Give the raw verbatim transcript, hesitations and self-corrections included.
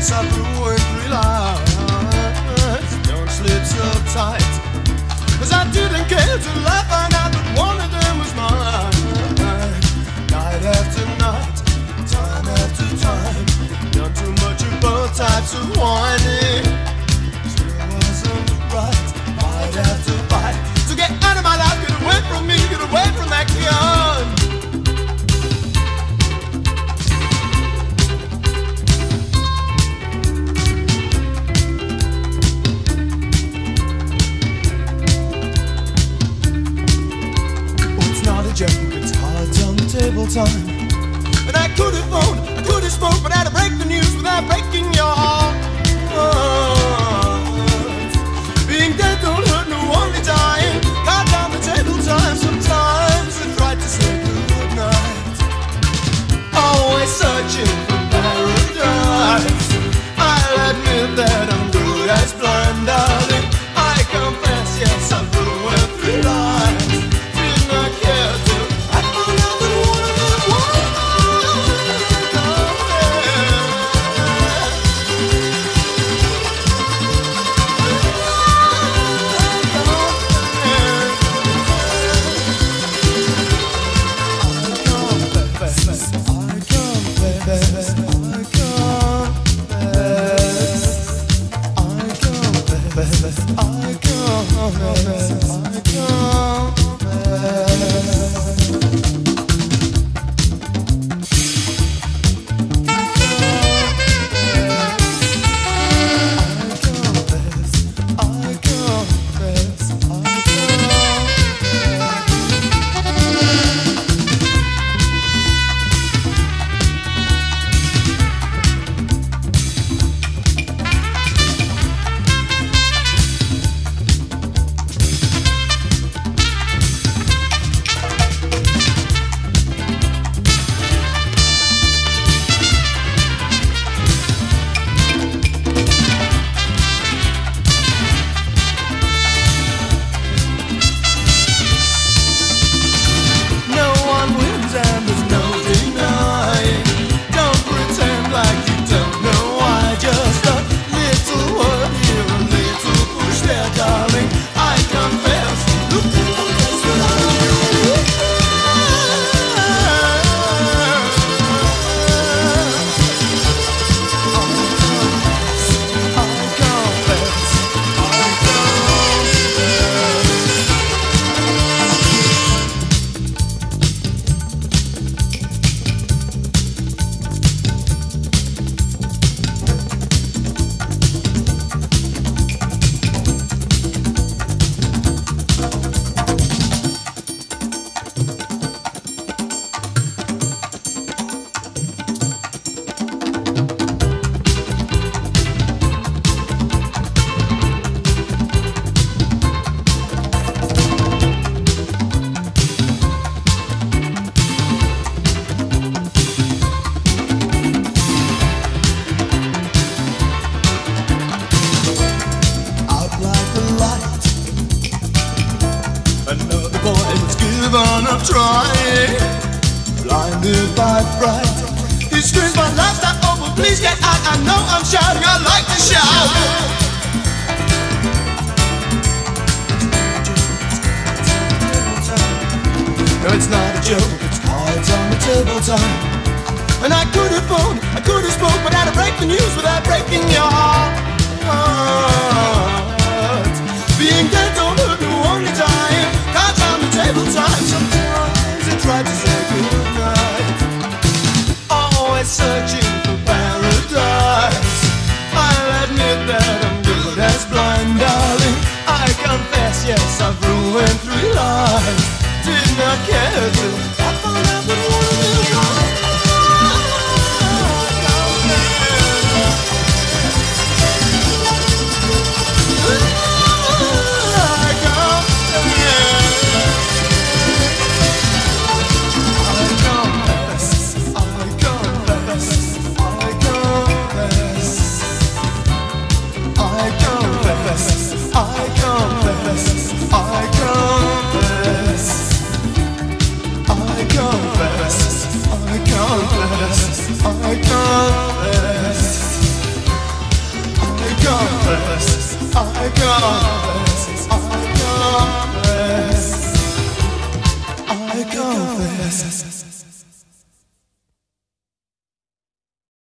yes, I've ruined three lives. Don't sleep so tight, 'cause I didn't care till I found out that one of them was mine. Night after night, time after time, done too much of both types of whining. Still wasn't right, fight after fight. So get out of my life, get away from me, get away from that gun. Joke, it's cards on the table time. And I could have phoned, I could have spoke, but I had to break the news without breaking your heart. Being dead don't hurt, no, only dying. Cards on the table time. Sometimes I tried to say good night, always searching for paradise. I'll admit that I'm good as blind, darling. I confess, yes, I've ruined three lives. Trying, blinded by fright, he screams my life's not over, please get out. I know I'm shouting, I like to shout. No, it's not a joke, it's cards on the table time. And I could have phoned, I could have spoke, but I had to break the news without breaking your heart. Being dead don't hurt, no, only dying. Cards on the table time. Sometimes I try to say good night, always searching for paradise. I'll admit that I'm good as blind, darling. I confess, yes, I've ruined three lives. Did not care till I found out that one of them was I worse I got.